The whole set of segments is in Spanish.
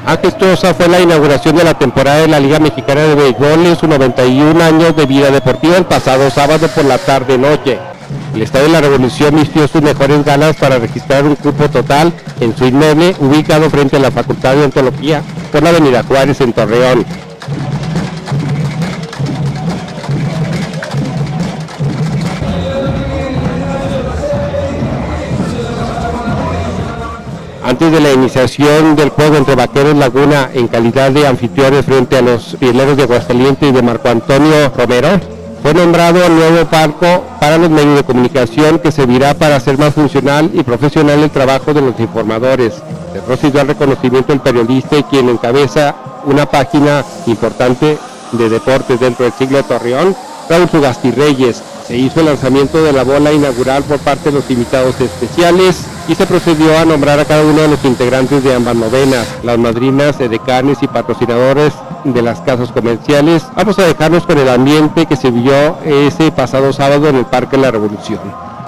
Majestuosa fue la inauguración de la temporada de la Liga Mexicana de Béisbol en sus 91 años de vida deportiva el pasado sábado por la tarde-noche. El Estadio de la Revolución vistió sus mejores galas para registrar un cupo total en su inmueble ubicado frente a la Facultad de Odontología por la Avenida Juárez en Torreón. Antes de la iniciación del juego entre Vaqueros Laguna en calidad de anfitriones frente a los Rieleros de Aguascalientes y de Marco Antonio Romero, fue nombrado el nuevo palco para los medios de comunicación que servirá para hacer más funcional y profesional el trabajo de los informadores. Se procedió al reconocimiento del periodista y quien encabeza una página importante de deportes dentro del siglo de Torreón, Raúl Sugasti Reyes. Se hizo el lanzamiento de la bola inaugural por parte de los invitados especiales y se procedió a nombrar a cada uno de los integrantes de ambas novenas, las madrinas, edecanes y patrocinadores de las casas comerciales. Vamos a dejarnos con el ambiente que se vio ese pasado sábado en el Parque de la Revolución.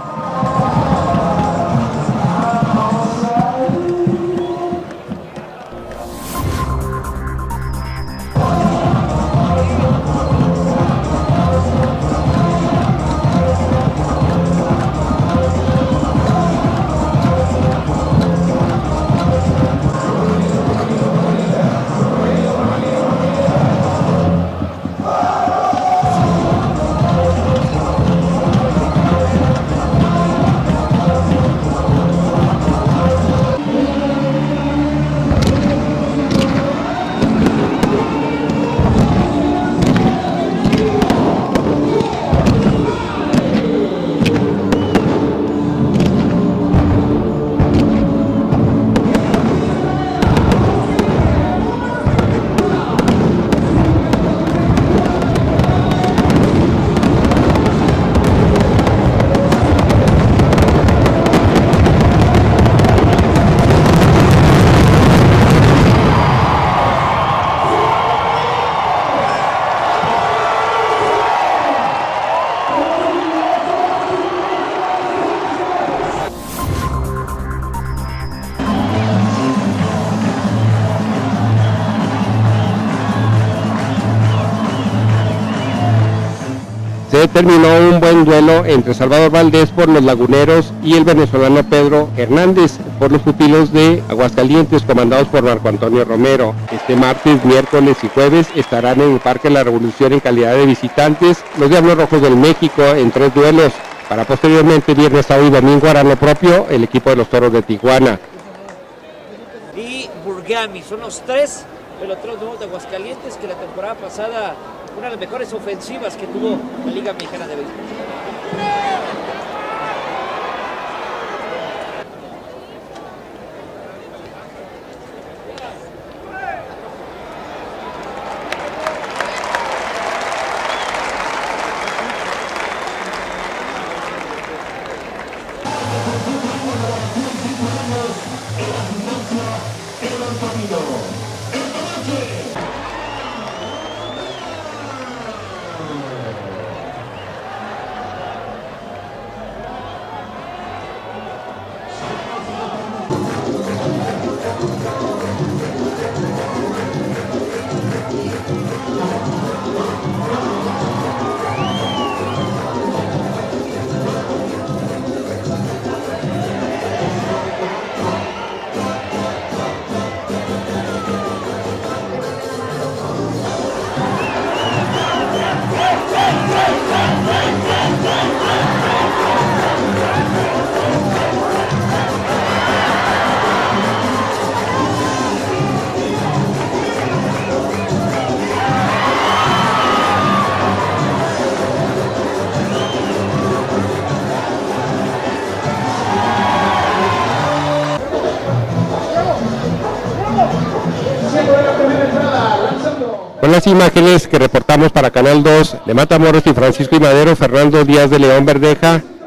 Se terminó un buen duelo entre Salvador Valdés por los laguneros y el venezolano Pedro Hernández por los pupilos de Aguascalientes, comandados por Marco Antonio Romero. Este martes, miércoles y jueves estarán en el Parque de la Revolución en calidad de visitantes los Diablos Rojos del México en 3 duelos, para posteriormente viernes, sábado y domingo harán lo propio el equipo de los Toros de Tijuana. Y Burgami, son los 3 peloteros nuevos de Aguascalientes que la temporada pasada una de las mejores ofensivas que tuvo la Liga Mexicana de Béisbol. Con las imágenes que reportamos para Canal 2 de Matamoros y Francisco y Madero, Fernando Díaz de León Verdeja,